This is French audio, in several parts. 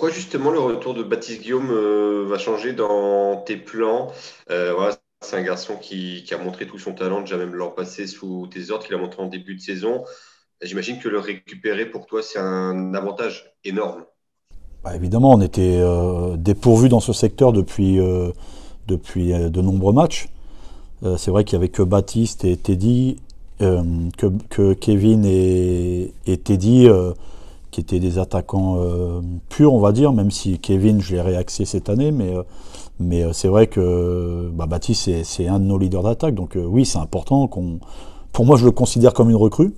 quoi justement le retour de Baptiste Guillaume va changer dans tes plans? Voilà, c'est un garçon qui a montré tout son talent déjà même l'an passé sous tes ordres, qu'il a montré en début de saison. J'imagine que le récupérer pour toi, c'est un avantage énorme. Bah, évidemment, on était dépourvu dans ce secteur depuis de nombreux matchs. C'est vrai qu'il n'y avait que Baptiste et Teddy, que Kevin et Teddy, qui étaient des attaquants purs, on va dire, même si Kevin, je l'ai réaxé cette année, mais c'est vrai que Baptiste, c'est un de nos leaders d'attaque. Donc oui, c'est important qu'on. Pour moi, je le considère comme une recrue.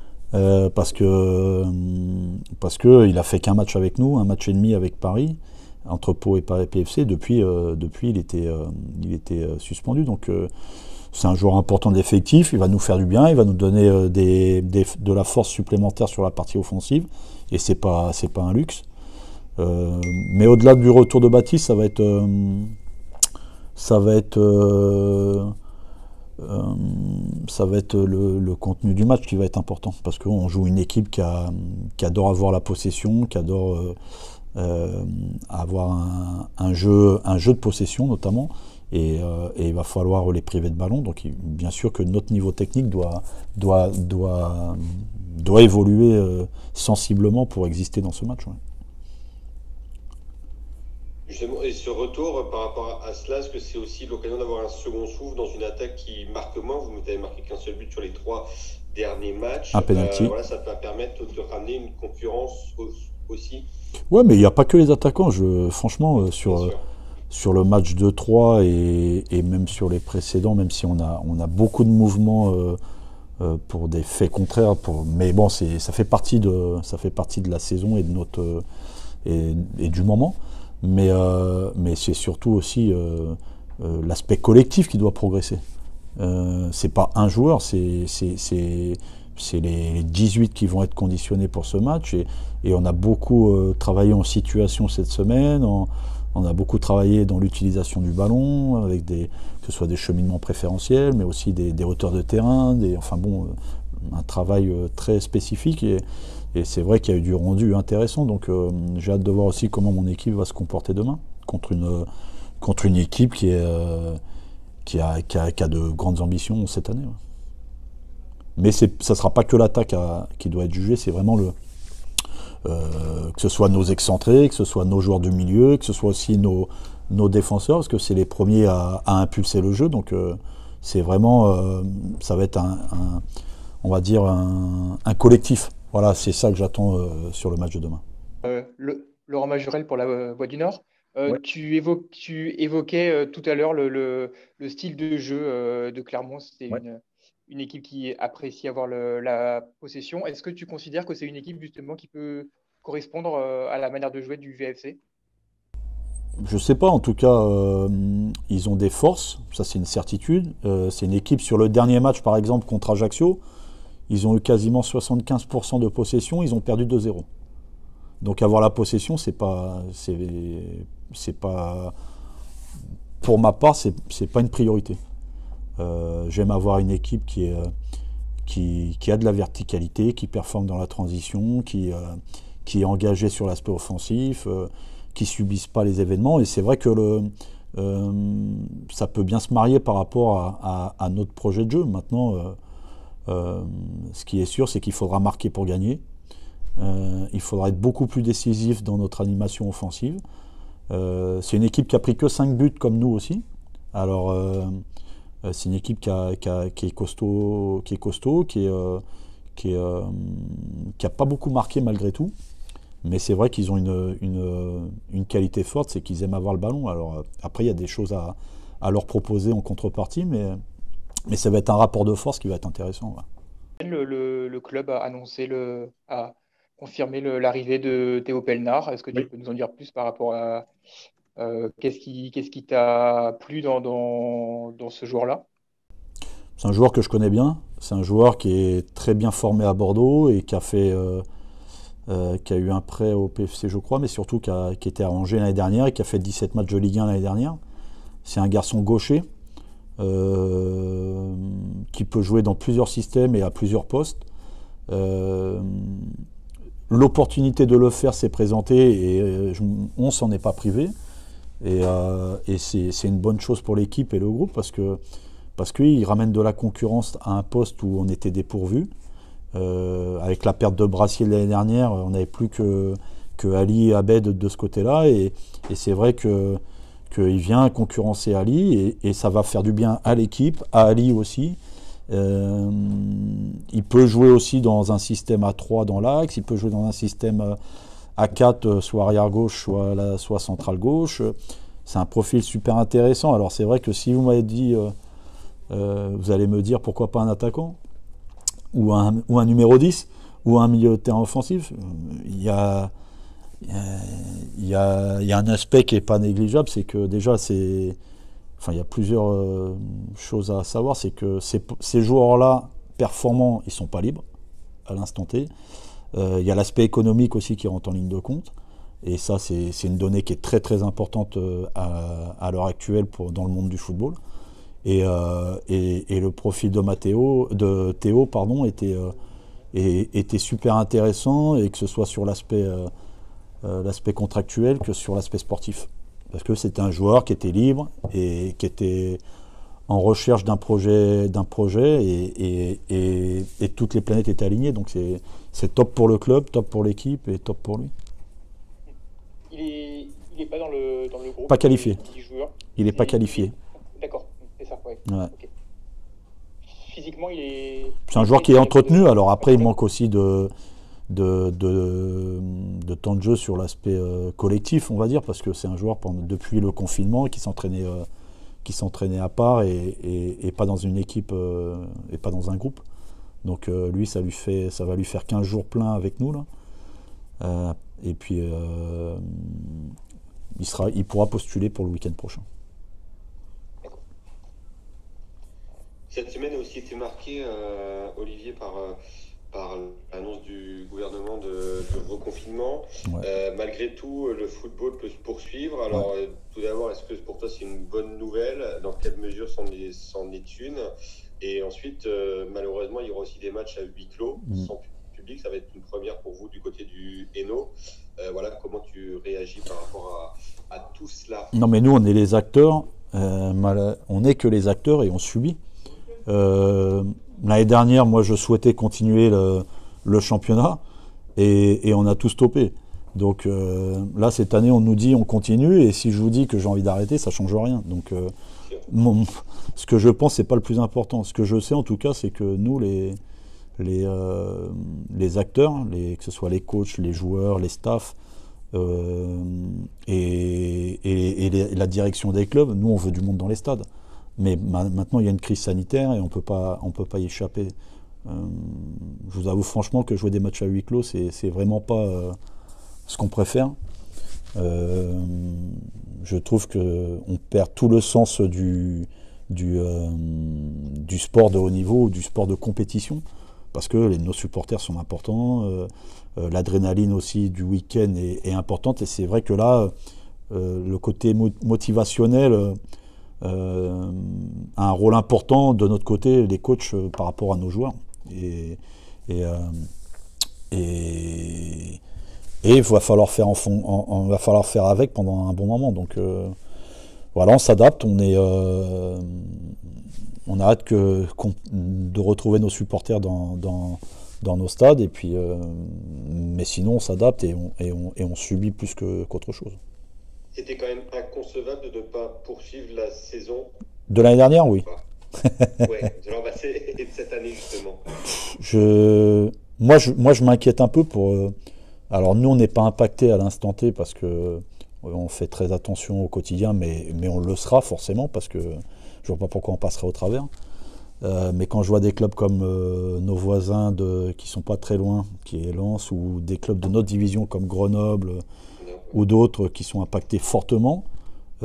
Parce que il a fait qu'un match avec nous, un match et demi avec Paris, entre Pau et Paris PFC. Depuis il était suspendu. Donc c'est un joueur important de l'effectif. Il va nous faire du bien. Il va nous donner de la force supplémentaire sur la partie offensive. Et c'est pas un luxe. Mais au-delà du retour de Baptiste, ça va être ça va être le contenu du match qui va être important parce qu'on joue une équipe qui adore avoir la possession, qui adore avoir un jeu de possession notamment, et il va falloir les priver de ballon. Donc bien sûr que notre niveau technique doit évoluer sensiblement pour exister dans ce match. Ouais. Justement, et ce retour par rapport à cela, est-ce que c'est aussi l'occasion d'avoir un second souffle dans une attaque qui marque moins? Vous n'avez marqué qu'un seul but sur les trois derniers matchs. Un penalty. Voilà, ça va permettre de ramener une concurrence aussi, Ouais, mais il n'y a pas que les attaquants. Franchement, bien sûr. sur le match 2-3 et même sur les précédents, même si on a beaucoup de mouvements pour des faits contraires, mais bon, ça fait partie de la saison et de et du moment. Mais c'est surtout aussi l'aspect collectif qui doit progresser. C'est pas un joueur, c'est les 18 qui vont être conditionnés pour ce match. Et on a beaucoup travaillé en situation cette semaine. On a beaucoup travaillé dans l'utilisation du ballon, avec que ce soit des cheminements préférentiels, mais aussi des hauteurs de terrain, enfin bon, un travail très spécifique. Et c'est vrai qu'il y a eu du rendu intéressant. Donc j'ai hâte de voir aussi comment mon équipe va se comporter demain contre une équipe qui a de grandes ambitions cette année. Ouais. Mais ça ne sera pas que l'attaque qui doit être jugée, c'est vraiment que ce soit nos excentrés, que ce soit nos joueurs de milieu, que ce soit aussi nos défenseurs, parce que c'est les premiers à impulser le jeu. Donc c'est vraiment, ça va être on va dire un collectif. Voilà, c'est ça que j'attends sur le match de demain. Laurent Majorel pour la Voix du Nord. Ouais. Tu évoquais tout à l'heure le style de jeu de Clermont. C'était Ouais. une équipe qui apprécie avoir la possession. Est-ce que tu considères que c'est une équipe justement qui peut correspondre à la manière de jouer du VFC? Je sais pas, en tout cas, ils ont des forces, ça c'est une certitude. C'est une équipe sur le dernier match, par exemple, contre Ajaccio, ils ont eu quasiment 75% de possession, ils ont perdu 2-0. Donc avoir la possession, c'est pas, pour ma part, c'est pas une priorité. J'aime avoir une équipe qui a de la verticalité, qui performe dans la transition, qui est engagée sur l'aspect offensif, qui subissent pas les événements. Et c'est vrai que ça peut bien se marier par rapport à notre projet de jeu. Maintenant, ce qui est sûr, c'est qu'il faudra marquer pour gagner. Il faudra être beaucoup plus décisif dans notre animation offensive. C'est une équipe qui a pris que 5 buts comme nous aussi. Alors, c'est une équipe qui est costaud, qui a pas beaucoup marqué malgré tout. Mais c'est vrai qu'ils ont une qualité forte, c'est qu'ils aiment avoir le ballon. Alors après, il y a des choses à leur proposer en contrepartie, mais ça va être un rapport de force qui va être intéressant. Ouais. Le club a annoncé, a confirmé l'arrivée de Théo Pelnard. Est-ce que tu Oui. peux nous en dire plus par rapport à qu'est-ce qui t'a plu dans ce joueur-là? C'est un joueur que je connais bien. C'est un joueur qui est très bien formé à Bordeaux et qui a eu un prêt au PFC, je crois, mais surtout qui était à Angers l'année dernière et qui a fait 17 matchs de Ligue 1 l'année dernière. C'est un garçon gaucher qui peut jouer dans plusieurs systèmes et à plusieurs postes. l'opportunité de le faire s'est présentée et on s'en est pas privé. Et c'est une bonne chose pour l'équipe et le groupe parce qu'il ramène de la concurrence à un poste où on était dépourvu. Avec la perte de Brassier de l'année dernière, on n'avait plus que Ali et Abed de ce côté-là. Et c'est vrai qu'il vient concurrencer Ali et ça va faire du bien à l'équipe, à Ali aussi. Il peut jouer aussi dans un système à 3 dans l'axe, il peut jouer dans un système à 4, soit arrière-gauche, soit centrale-gauche. C'est un profil super intéressant. Alors c'est vrai que si vous m'avez dit, vous allez me dire pourquoi pas un attaquant, ou un numéro 10, ou un milieu de terrain offensif, il y a un aspect qui n'est pas négligeable, c'est que déjà il y a plusieurs choses à savoir, c'est que ces joueurs-là performants, ils ne sont pas libres à l'instant T. Il y a l'aspect économique aussi qui rentre en ligne de compte. Et ça, c'est une donnée qui est très très importante à l'heure actuelle dans le monde du football. Et le profil de Théo était super intéressant, et que ce soit sur l'aspect contractuel que sur l'aspect sportif. Parce que c'était un joueur qui était libre et qui était en recherche d'un projet et toutes les planètes étaient alignées. Donc c'est top pour le club, top pour l'équipe et top pour lui. Il est pas dans le groupe. Pas qualifié. Il n'est pas C'est- qualifié. D'accord, c'est ça, ouais. Ouais. Ok. Physiquement, il est. C'est un joueur qui est entretenu. Alors après, il manque aussi de temps de jeu sur l'aspect collectif, on va dire, parce que c'est un joueur depuis le confinement qui s'entraînait à part et pas dans une équipe et pas dans un groupe. Donc lui, ça va lui faire 15 jours pleins avec nous là. Et puis il pourra postuler pour le week-end prochain. Cette semaine a aussi été marquée, Olivier, par l'annonce du gouvernement de reconfinement. Ouais. Malgré tout, le football peut se poursuivre. Alors, tout d'abord, est-ce que pour toi c'est une bonne nouvelle? Dans quelle mesure c'en est une? Et ensuite, malheureusement, il y aura aussi des matchs à huis clos, sans public. Ça va être une première pour vous du côté du Hainaut. Voilà, comment tu réagis par rapport à tout cela? Non, mais nous, on est les acteurs. On n'est que les acteurs et on subit. L'année dernière, moi, je souhaitais continuer le championnat et on a tout stoppé. Donc là, cette année, on nous dit on continue, et si je vous dis que j'ai envie d'arrêter, ça ne change rien. Donc ce que je pense, c'est pas le plus important. Ce que je sais en tout cas, c'est que nous, les acteurs, que ce soit les coachs, les joueurs, les staffs et la direction des clubs, nous, on veut du monde dans les stades. Mais maintenant, il y a une crise sanitaire et on peut pas y échapper. Je vous avoue franchement que jouer des matchs à huis clos, c'est vraiment pas ce qu'on préfère. Je trouve qu'on perd tout le sens du sport de haut niveau, du sport de compétition, parce que nos supporters sont importants, l'adrénaline aussi du week-end est importante, et c'est vrai que là, le côté motivationnel a un rôle important de notre côté, les coachs, par rapport à nos joueurs. Et il va falloir faire avec pendant un bon moment. Donc voilà, on s'adapte, on a hâte de retrouver nos supporters dans nos stades, et puis mais sinon on s'adapte et on subit plus qu'autre chose. C'était quand même inconcevable de ne pas poursuivre la saison de l'année dernière, oui. Ouais, de l'an passé et de cette année justement. Moi, je m'inquiète un peu pour. Alors nous, on n'est pas impacté à l'instant T parce que on fait très attention au quotidien, mais on le sera forcément, parce que je vois pas pourquoi on passerait au travers. Mais quand je vois des clubs comme nos voisins qui sont pas très loin, qui est Lens, ou des clubs de notre division comme Grenoble ou d'autres qui sont impactés fortement, je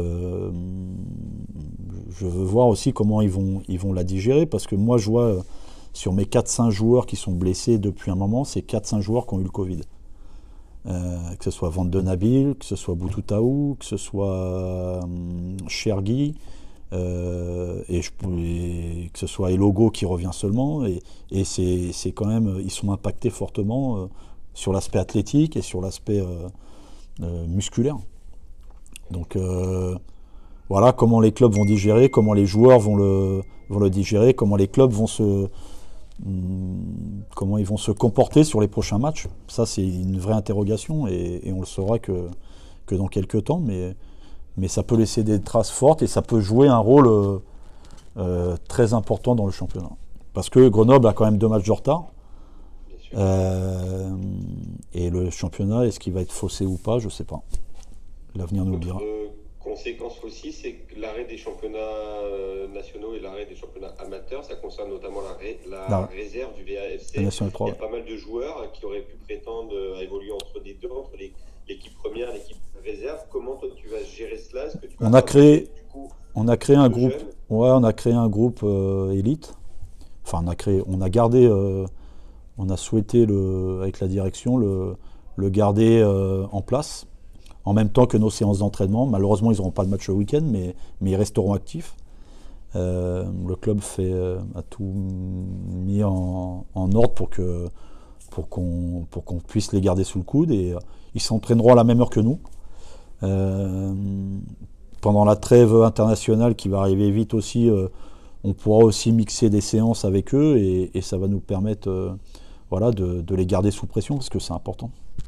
veux voir aussi comment ils vont la digérer, parce que moi je vois sur mes 4-5 joueurs qui sont blessés depuis un moment, c'est 4-5 joueurs qui ont eu le Covid. Que ce soit Van de Nabil, que ce soit Boutoutaou, que ce soit Chergui, et que ce soit Elogo qui revient seulement, et c'est quand même, ils sont impactés fortement sur l'aspect athlétique et sur l'aspect musculaire. Donc voilà comment les clubs vont digérer, comment les joueurs vont le digérer, comment les clubs comment ils vont se comporter sur les prochains matchs. Ça, c'est une vraie interrogation et on le saura que dans quelques temps, mais ça peut laisser des traces fortes et ça peut jouer un rôle très important dans le championnat. Parce que Grenoble a quand même 2 matchs de retard. Et le championnat, est-ce qu'il va être faussé ou pas, je ne sais pas. L'avenir nous le dira. Conséquence aussi, c'est que l'arrêt des championnats nationaux et l'arrêt des championnats amateurs, ça concerne notamment la réserve du VAFC. Il y a pas mal de joueurs qui auraient pu prétendre à évoluer entre les deux, entre l'équipe première et l'équipe réserve. Comment toi tu vas gérer cela? Est-ce que tu vas on a créé un groupe. Ouais, on a créé un groupe élite. Enfin, on a souhaité avec la direction le garder en place. En même temps que nos séances d'entraînement. Malheureusement, ils n'auront pas de match le week-end, mais ils resteront actifs. Le club a tout mis en ordre pour qu'on puisse les garder sous le coude. Et ils s'entraîneront à la même heure que nous. Pendant la trêve internationale qui va arriver vite aussi, on pourra aussi mixer des séances avec eux et ça va nous permettre de les garder sous pression parce que c'est important.